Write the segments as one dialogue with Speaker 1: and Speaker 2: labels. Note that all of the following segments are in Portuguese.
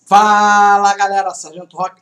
Speaker 1: Fala galera, Sargento Rock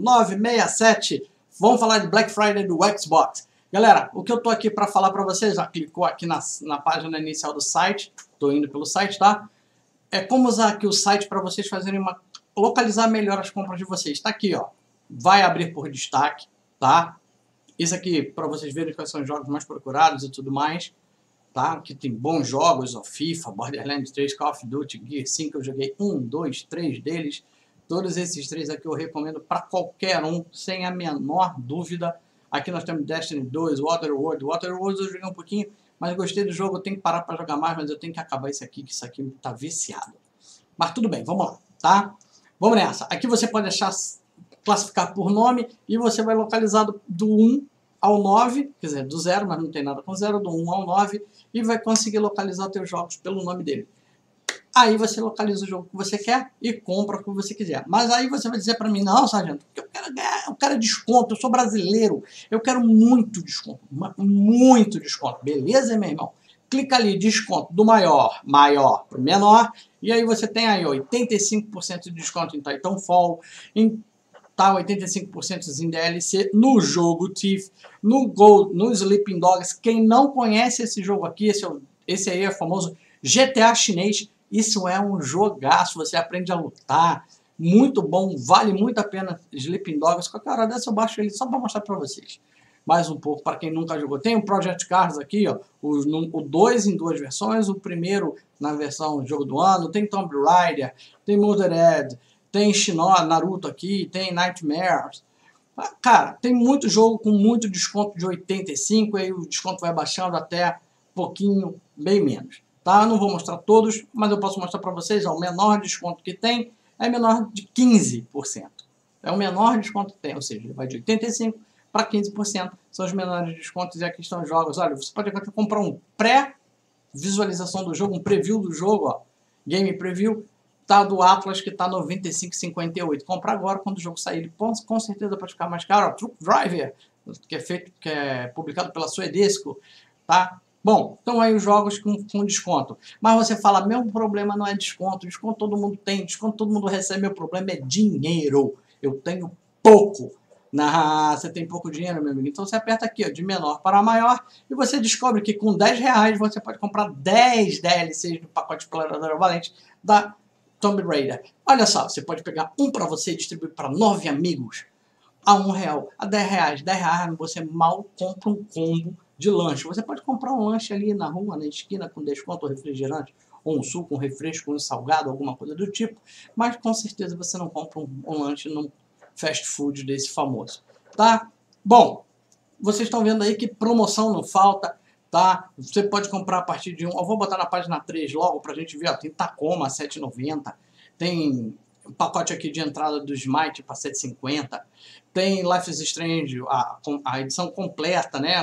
Speaker 1: 1967, vamos falar de Black Friday do Xbox. Galera, o que eu tô aqui para falar para vocês, já clicou aqui na página inicial do site, tô indo pelo site, tá? É como usar aqui o site para vocês fazerem localizar melhor as compras de vocês. Tá aqui, ó, vai abrir por destaque, tá? Isso aqui para vocês verem quais são os jogos mais procurados e tudo mais. Tá? Aqui tem bons jogos, ó, FIFA, Borderlands 3, Call of Duty, Gear 5, eu joguei 1, 2, 3 deles. Todos esses três aqui eu recomendo para qualquer um, sem a menor dúvida. Aqui nós temos Destiny 2, Waterworld. Waterworld eu joguei um pouquinho, mas gostei do jogo, eu tenho que parar para jogar mais, mas eu tenho que acabar isso aqui, que isso aqui tá viciado. Mas tudo bem, vamos lá, tá? Vamos nessa. Aqui você pode classificar por nome e você vai localizar do 1 ao 9, quer dizer, do 0, mas não tem nada com 0, do 1 ao 9, e vai conseguir localizar teus jogos pelo nome dele. Aí você localiza o jogo que você quer e compra o que você quiser. Mas aí você vai dizer para mim, não, sargento, eu quero ganhar, eu quero desconto, eu sou brasileiro, eu quero muito desconto, muito desconto. Beleza, meu irmão? Clica ali, desconto do maior para o menor, e aí você tem aí 85% de desconto em Titanfall, tá 85% em DLC, no jogo Thief, no Gold, no Sleeping Dogs. Quem não conhece esse jogo aqui, esse aí é o famoso GTA chinês. Isso é um jogaço, você aprende a lutar, muito bom, vale muito a pena. Sleeping Dogs, qualquer hora dessa eu baixo ele só para mostrar para vocês. Mais um pouco, para quem nunca jogou. Tem o Project Cars aqui, ó, o 2 em duas versões, o primeiro na versão jogo do ano, tem Tomb Raider, tem Motorhead, tem Shinobi, Naruto aqui, tem Nightmares. Cara, tem muito jogo com muito desconto de 85, aí o desconto vai baixando até pouquinho, bem menos. Tá? Eu não vou mostrar todos, mas eu posso mostrar para vocês, ó, o menor desconto que tem é menor de 15%. É o menor desconto que tem, ou seja, ele vai de 85% para 15%, são os menores descontos e aqui estão os jogos. Olha, você pode comprar um pré-visualização do jogo, um preview do jogo, ó, game preview, tá do Atlas que tá 95,58. Comprar agora, quando o jogo sair, ele com certeza pode ficar mais caro. Ó, Truck Driver, que é publicado pela Suedesco, tá? Bom, então aí os jogos com desconto. Mas você fala, meu problema não é desconto todo mundo tem, desconto todo mundo recebe, meu problema é dinheiro. Eu tenho pouco. Você tem pouco dinheiro, meu amigo. Então você aperta aqui, ó, de menor para maior, e você descobre que com R$10 você pode comprar 10 DLCs do pacote Explorador Valente da Tomb Raider. Olha só, você pode pegar um para você e distribuir para 9 amigos a R$1, a R$10. R$10 você mal compra um combo de lanche. Você pode comprar um lanche ali na rua, na esquina, com desconto ou refrigerante, ou um suco, um refresco, um salgado, alguma coisa do tipo, mas com certeza você não compra um lanche num fast food desse famoso, tá? Bom, vocês estão vendo aí que promoção não falta, tá? Você pode comprar a partir de eu vou botar na página 3 logo pra gente ver, ó, tem Tacoma a R$7,90, tem um pacote aqui de entrada do Smite para R$7,50, tem Life is Strange, a edição completa, né?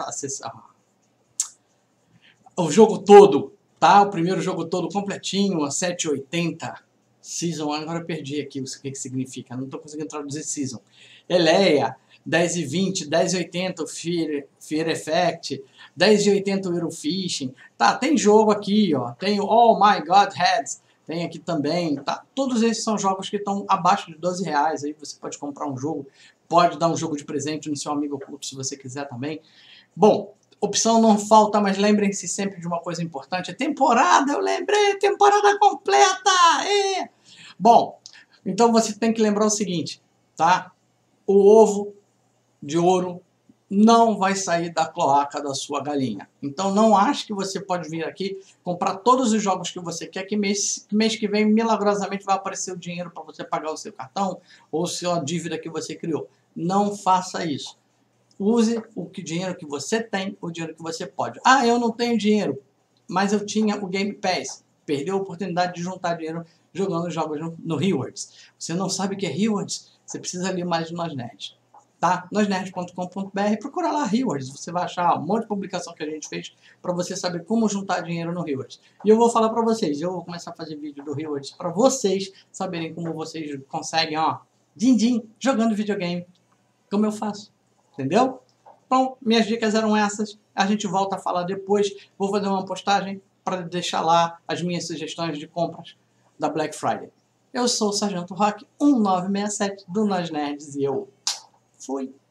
Speaker 1: O jogo todo, tá? O primeiro jogo todo completinho, a R$7,80. Season, agora eu perdi aqui o que significa, não estou conseguindo traduzir Season. Eleia, R$10,20, R$10,80 Fear Effect, R$10,80 Eurofishing. Tá, tem jogo aqui, ó, tem o Oh My God Heads, tem aqui também, tá? Todos esses são jogos que estão abaixo de R$12, aí você pode comprar um jogo, pode dar um jogo de presente no seu amigo oculto se você quiser também. Bom, opção não falta, mas lembrem-se sempre de uma coisa importante, é temporada, eu lembrei, temporada completa! É. Bom, então você tem que lembrar o seguinte, tá? O ovo de ouro não vai sair da cloaca da sua galinha. Então não ache que você pode vir aqui comprar todos os jogos que você quer, que mês que vem milagrosamente vai aparecer o dinheiro para você pagar o seu cartão ou sua dívida que você criou. Não faça isso. Use o dinheiro que você tem, o dinheiro que você pode. Ah, eu não tenho dinheiro, mas eu tinha o Game Pass. Perdeu a oportunidade de juntar dinheiro jogando jogos no Rewards. Você não sabe o que é Rewards? Você precisa ler mais de Nós Nerds. Tá? nosnerds.com.br, procura lá Rewards, você vai achar um monte de publicação que a gente fez para você saber como juntar dinheiro no Rewards. E eu vou falar para vocês, eu vou começar a fazer vídeo do Rewards para vocês saberem como vocês conseguem, ó, din-din, jogando videogame, como eu faço, entendeu? Então, minhas dicas eram essas, a gente volta a falar depois, vou fazer uma postagem para deixar lá as minhas sugestões de compras da Black Friday. Eu sou o Sargento Rock 1967 do Nós Nerds e eu fui.